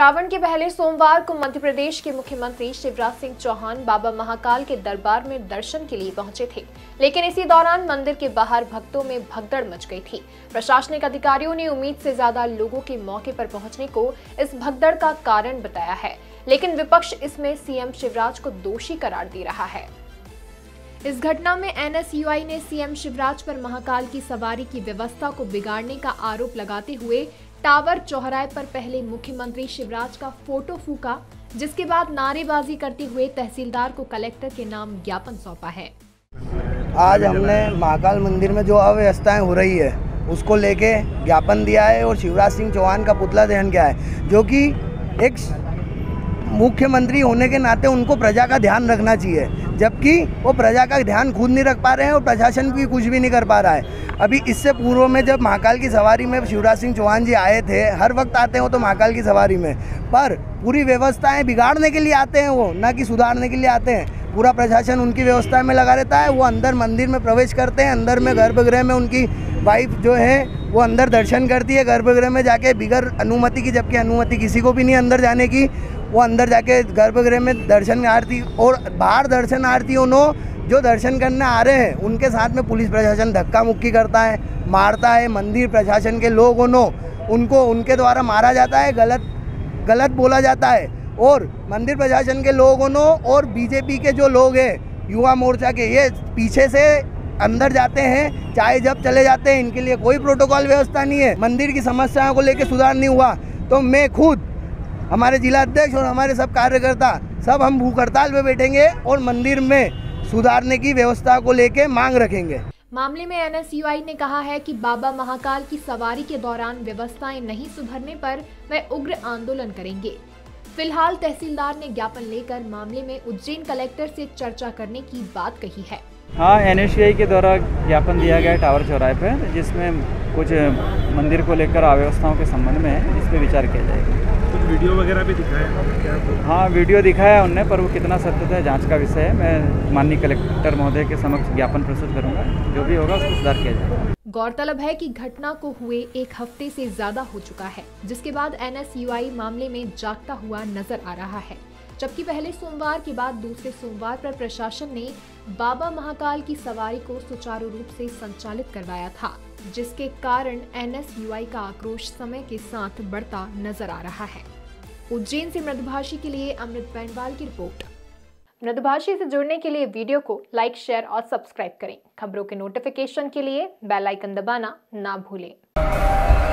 श्रावण के पहले सोमवार को मध्य प्रदेश के मुख्यमंत्री शिवराज सिंह चौहान बाबा महाकाल के दरबार में दर्शन के लिए पहुंचे थे, लेकिन इसी दौरान मंदिर के बाहर भक्तों में भगदड़ मच गई थी। प्रशासनिक अधिकारियों ने उम्मीद से ज्यादा लोगों के मौके पर पहुंचने को इस भगदड़ का कारण बताया है, लेकिन विपक्ष इसमें सीएम शिवराज को दोषी करार दे रहा है। इस घटना में एनएसयूआई ने सीएम शिवराज पर महाकाल की सवारी की व्यवस्था को बिगाड़ने का आरोप लगाते हुए टावर चौराहे पर पहले मुख्यमंत्री शिवराज का फोटो फूका, जिसके बाद नारेबाजी करते हुए तहसीलदार को कलेक्टर के नाम ज्ञापन सौंपा है। आज हमने महाकाल मंदिर में जो अव्यवस्थाएं हो रही है उसको लेके ज्ञापन दिया है और शिवराज सिंह चौहान का पुतला दहन किया है, जो कि एक मुख्यमंत्री होने के नाते उनको प्रजा का ध्यान रखना चाहिए, जबकि वो प्रजा का ध्यान खुद नहीं रख पा रहे हैं और प्रशासन भी कुछ भी नहीं कर पा रहा है। अभी इससे पूर्व में जब महाकाल की सवारी में शिवराज सिंह चौहान जी आए थे, हर वक्त आते हैं वो तो महाकाल की सवारी में, पर पूरी व्यवस्थाएं बिगाड़ने के लिए आते हैं, वो ना कि सुधारने के लिए आते हैं। पूरा प्रशासन उनकी व्यवस्था में लगा रहता है। वो अंदर मंदिर में प्रवेश करते हैं, अंदर में गर्भगृह में उनकी वाइफ जो है वो अंदर दर्शन करती है गर्भगृह में जाके बिगर अनुमति की, जबकि अनुमति किसी को भी नहीं अंदर जाने की। वो अंदर जाके गर्भगृह में दर्शन आरती और बाहर दर्शन आरती जो दर्शन करने आ रहे हैं उनके साथ में पुलिस प्रशासन धक्का मुक्की करता है, मारता है। मंदिर प्रशासन के लोग उनको उनके द्वारा मारा जाता है, गलत बोला जाता है। और मंदिर प्रशासन के लोगों और बीजेपी के जो लोग हैं युवा मोर्चा के, ये पीछे से अंदर जाते हैं, चाहे जब चले जाते हैं। इनके लिए कोई प्रोटोकॉल व्यवस्था नहीं है। मंदिर की समस्याओं को लेकर सुधार नहीं हुआ तो मैं खुद, हमारे जिला अध्यक्ष और हमारे सब कार्यकर्ता सब हम भूख हड़ताल पे बैठेंगे और मंदिर में सुधारने की व्यवस्था को लेकर मांग रखेंगे। मामले में एनएसयूआई ने कहा है कि बाबा महाकाल की सवारी के दौरान व्यवस्थाएं नहीं सुधरने पर वे उग्र आंदोलन करेंगे। फिलहाल तहसीलदार ने ज्ञापन लेकर मामले में उज्जैन कलेक्टर से चर्चा करने की बात कही है। हाँ, एनएसयूआई के द्वारा ज्ञापन दिया गया टावर चौराहे पर, जिसमें कुछ मंदिर को लेकर अव्यवस्थाओं के संबंध में इस पर विचार किया जाएगा। कुछ वीडियो वगैरह भी दिखाया है? हाँ, वीडियो दिखाया उनने, पर वो कितना सत्य है जांच का विषय है। मैं माननीय कलेक्टर महोदय के समक्ष ज्ञापन प्रस्तुत करूंगा, जो भी होगा उसको सुधार किया जाएगा। गौरतलब है कि घटना को हुए एक हफ्ते से ज्यादा हो चुका है, जिसके बाद एनएसयूआई मामले में जागता हुआ नजर आ रहा है, जबकि पहले सोमवार के बाद दूसरे सोमवार पर प्रशासन ने बाबा महाकाल की सवारी को सुचारू रूप से संचालित करवाया था, जिसके कारण एनएसयूआई का आक्रोश समय के साथ बढ़ता नजर आ रहा है। उज्जैन से मृदुभाषी के लिए अमृत पैनवाल की रिपोर्ट। मृदुभाषी से जुड़ने के लिए वीडियो को लाइक, शेयर और सब्सक्राइब करें। खबरों के नोटिफिकेशन के लिए बेल आइकन दबाना ना भूलें।